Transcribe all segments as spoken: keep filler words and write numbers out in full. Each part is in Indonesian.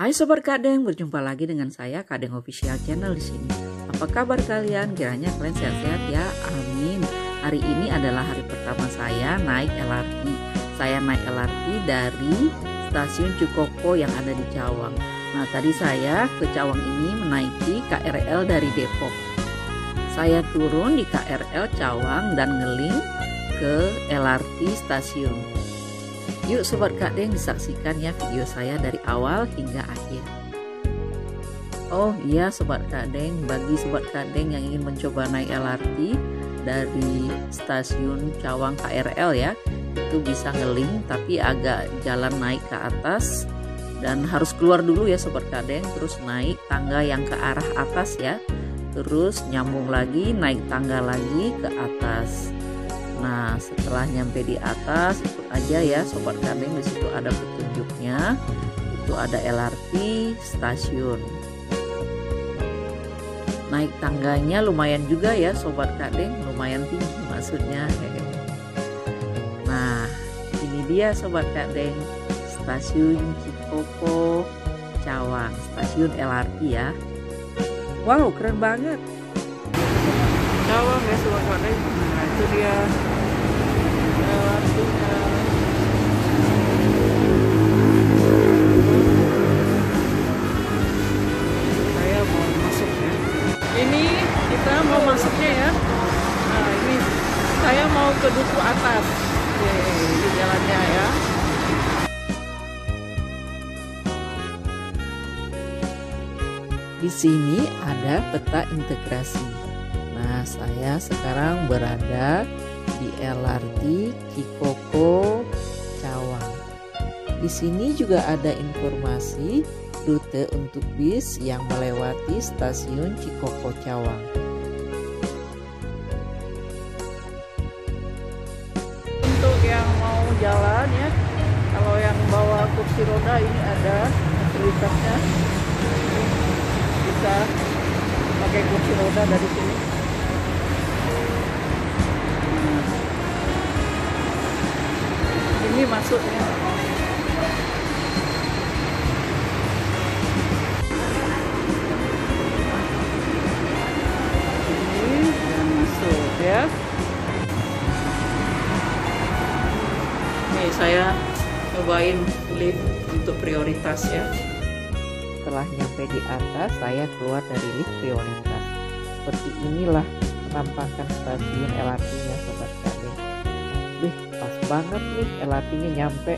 Hai Sobat Kadeng, berjumpa lagi dengan saya Kadeng Official Channel di sini. Apa kabar kalian? Kiranya kalian sehat-sehat ya. Amin. Hari ini adalah hari pertama saya naik L R T. Saya naik L R T dari stasiun Cikoko yang ada di Cawang. Nah, tadi saya ke Cawang ini menaiki K R L dari Depok. Saya turun di K R L Cawang dan ngeling ke L R T stasiun. Yuk Sobat Kadeng, disaksikan ya video saya dari awal hingga akhir. Oh iya Sobat Kadeng, bagi Sobat Kadeng yang ingin mencoba naik L R T dari stasiun Cawang K R L ya, itu bisa ngeling tapi agak jalan naik ke atas dan harus keluar dulu ya Sobat Kadeng, terus naik tangga yang ke arah atas ya, terus nyambung lagi naik tangga lagi ke atas. Nah, setelah nyampe di atas, ikut aja ya Sobat Kadeng, di situ ada petunjuknya. Itu ada L R T stasiun. Naik tangganya lumayan juga ya Sobat Kadeng, lumayan tinggi maksudnya. Nah, ini dia Sobat Kadeng, stasiun Cikoko Cawang, stasiun L R T ya. Wow, keren banget. Cawang ya Sobat Kadeng. Nah, itu dia L R T-nya. Saya mau masuk ya. Ini kita mau masuknya ya. Nah, ini saya mau ke Duku Atas. Oke, ini jalannya ya. Di sini ada peta integrasi. Nah, saya sekarang berada di L R T Cikoko Cawang. Di sini juga ada informasi rute untuk bis yang melewati stasiun Cikoko Cawang. Untuk yang mau jalan ya, kalau yang bawa kursi roda ini ada fasilitasnya, bisa pakai kursi roda dari sini. Ini masuknya. Ini dan masuk ya. Nih saya cobain lift untuk prioritas ya. Setelah nyampe di atas, saya keluar dari lift prioritas. Seperti inilah penampakan stasiun L R T-nya Sobat Kadeng. Wih, pas banget nih L R T-nya nyampe.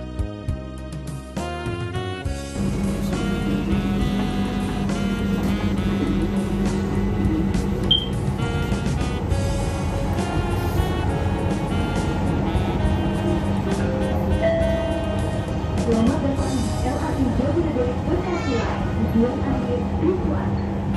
Selamat datang di L R T Jabodebek Bekasi Line, tujuan akhir Dukuan.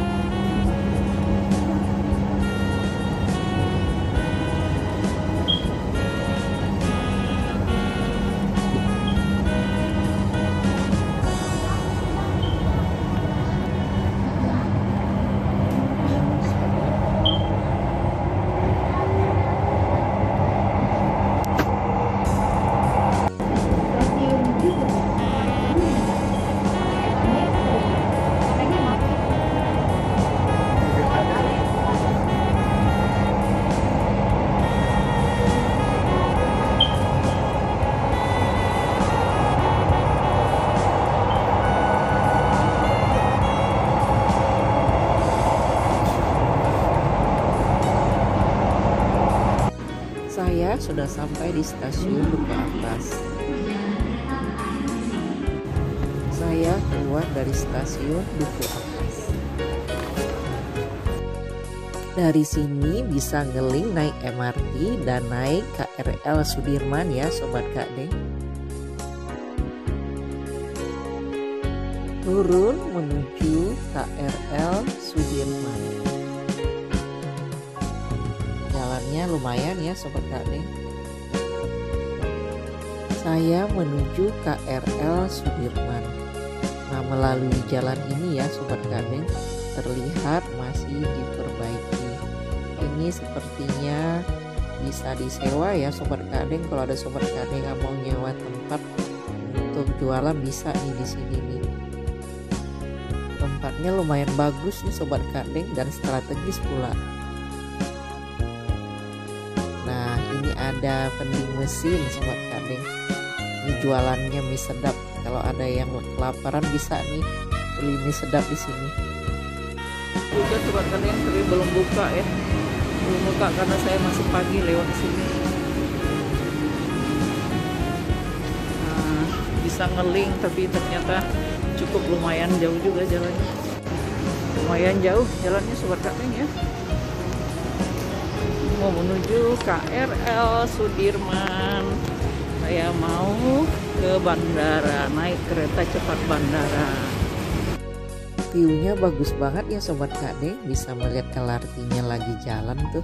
Saya sudah sampai di stasiun Duku Atas. Saya keluar dari stasiun Duku Atas. Dari sini bisa ngeling naik M R T dan naik K R L Sudirman ya Sobat Kadeng. Turun menuju K R L Sudirman. Jalannya lumayan ya Sobat Kadeng. Saya menuju K R L Sudirman. Nah, melalui jalan ini ya Sobat Kadeng, terlihat masih diperbaiki. Ini sepertinya bisa disewa ya Sobat Kadeng. Kalau ada Sobat Kadeng yang mau nyewa tempat untuk jualan bisa nih di sini nih. Tempatnya lumayan bagus nih Sobat Kadeng dan strategis pula. Nah, ini ada vending mesin Sobat Kadeng. Ini jualannya mie sedap. Kalau ada yang kelaparan bisa nih beli mie sedap di sini. Juga Sobat Kadeng, tapi belum buka ya. Belum buka karena saya masih pagi lewat sini. Nah, bisa ngeling tapi ternyata cukup lumayan jauh juga jalannya. Lumayan jauh jalannya Sobat Kadeng ya. Mau menuju K R L Sudirman. Saya mau ke bandara, naik kereta cepat bandara. View-nya bagus banget ya Sobat Kadeng, bisa melihat L R T-nya lagi jalan tuh.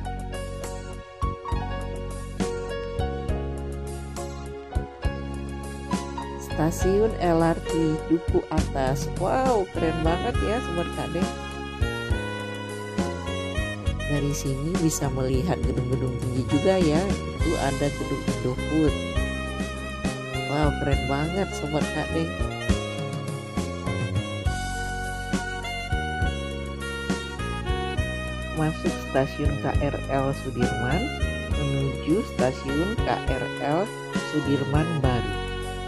Stasiun L R T Duku Atas. Wow, keren banget ya Sobat Kadeng. Dari sini bisa melihat gedung-gedung tinggi juga ya. Itu ada gedung Indofood. Wow, keren banget Sobat Kadeng. Masuk stasiun K R L Sudirman menuju stasiun K R L Sudirman Baru.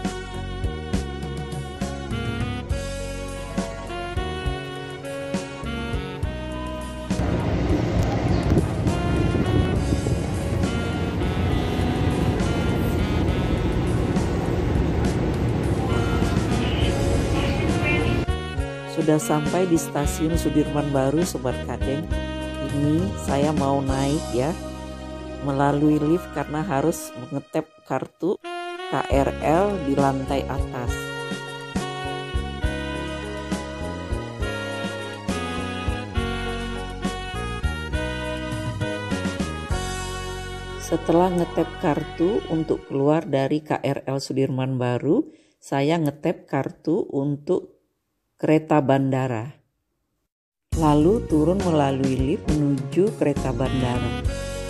Sudah sampai di stasiun Sudirman Baru Sobat Kadeng. Ini saya mau naik ya melalui lift karena harus mengetap kartu K R L di lantai atas. Setelah ngetap kartu untuk keluar dari K R L Sudirman Baru, saya ngetap kartu untuk kereta bandara. Lalu turun melalui lift menuju kereta bandara.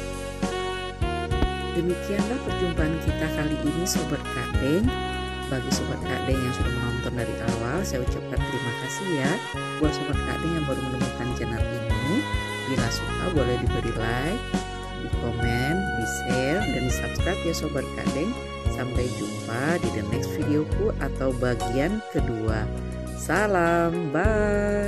Demikianlah perjumpaan kita kali ini Sobat Kadeng. Bagi Sobat Kadeng yang sudah menonton dari awal, saya ucapkan terima kasih ya. Buat Sobat Kadeng yang baru menemukan channel ini, bila suka boleh diberi like, di komen, di share, dan di subscribe ya Sobat Kadeng. Sampai jumpa di the next videoku atau bagian kedua. Salam, bye.